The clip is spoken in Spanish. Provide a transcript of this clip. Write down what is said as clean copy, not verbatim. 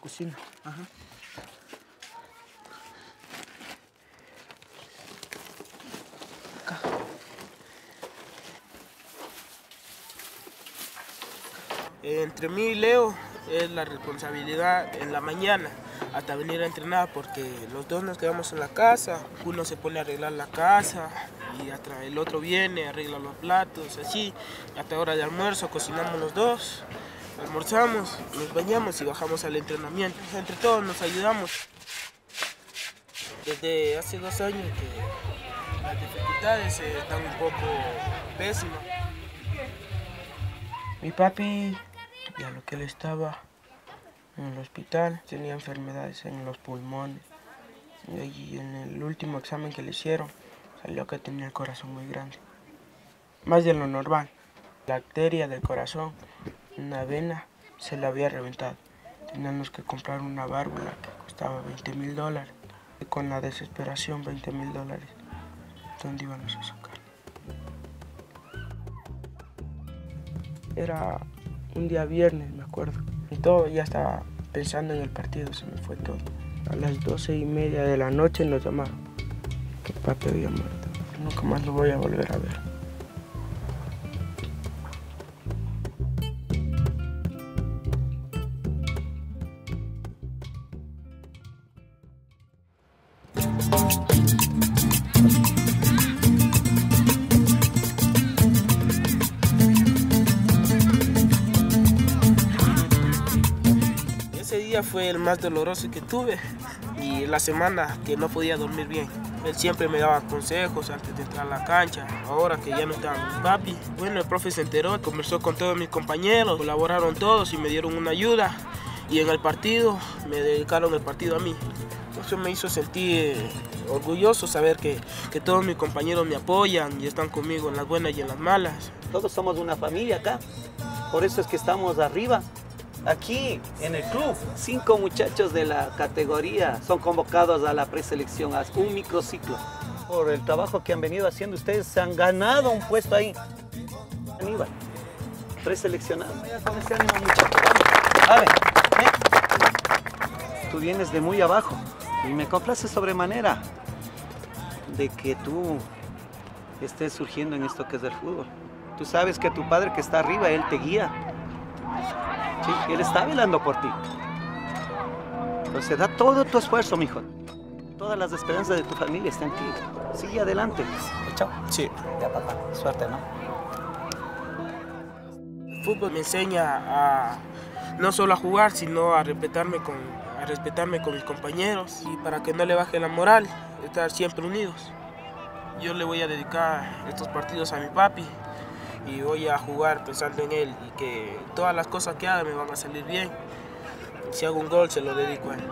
cocina. Ajá. Acá. Entre mí y Leo es la responsabilidad en la mañana hasta venir a entrenar, porque los dos nos quedamos en la casa, uno se pone a arreglar la casa y el otro viene, arregla los platos, así, hasta hora de almuerzo cocinamos los dos, almorzamos, nos bañamos y bajamos al entrenamiento. Entre todos nos ayudamos. Desde hace 2 años que las dificultades están un poco pésimas. Mi papi, ya lo que él estaba en el hospital, tenía enfermedades en los pulmones. Y en el último examen que le hicieron, salió que tenía el corazón muy grande. Más de lo normal. La arteria del corazón, una vena, se le había reventado. Teníamos que comprar una válvula que costaba $20.000. Y con la desesperación, $20.000. ¿Dónde íbamos a sacar? Era un día viernes, me acuerdo. Y todo, ya estaba pensando en el partido, se me fue todo. A las 12:30 de la noche nos llamaron que papi había muerto. Nunca más lo voy a volver a ver. Ese día fue el más doloroso que tuve y la semana que no podía dormir bien. Él siempre me daba consejos antes de entrar a la cancha, ahora que ya no estaba mi papi. Bueno, el profe se enteró, conversó con todos mis compañeros, colaboraron todos y me dieron una ayuda. Y en el partido, me dedicaron el partido a mí. Eso me hizo sentir orgulloso, saber que todos mis compañeros me apoyan y están conmigo en las buenas y en las malas. Todos somos una familia acá, por eso es que estamos arriba. Aquí, en el club, 5 muchachos de la categoría son convocados a la preselección, a un microciclo. Por el trabajo que han venido haciendo ustedes, se han ganado un puesto ahí. Aníbal, preseleccionado. Con ese ánimo, muchachos. Vale, tú vienes de muy abajo y me complace sobremanera de que tú estés surgiendo en esto que es el fútbol. Tú sabes que tu padre que está arriba, él te guía. Sí, él está velando por ti. Entonces da todo tu esfuerzo, mijo. Todas las esperanzas de tu familia están en ti. Sigue adelante. Chao. Sí. Ya, papá. Suerte, ¿no? El fútbol me enseña a no solo a jugar, sino a respetarme con mis compañeros y para que no le baje la moral, estar siempre unidos. Yo le voy a dedicar estos partidos a mi papi y voy a jugar pensando en él y que todas las cosas que haga me van a salir bien. Si hago un gol, se lo dedico a él.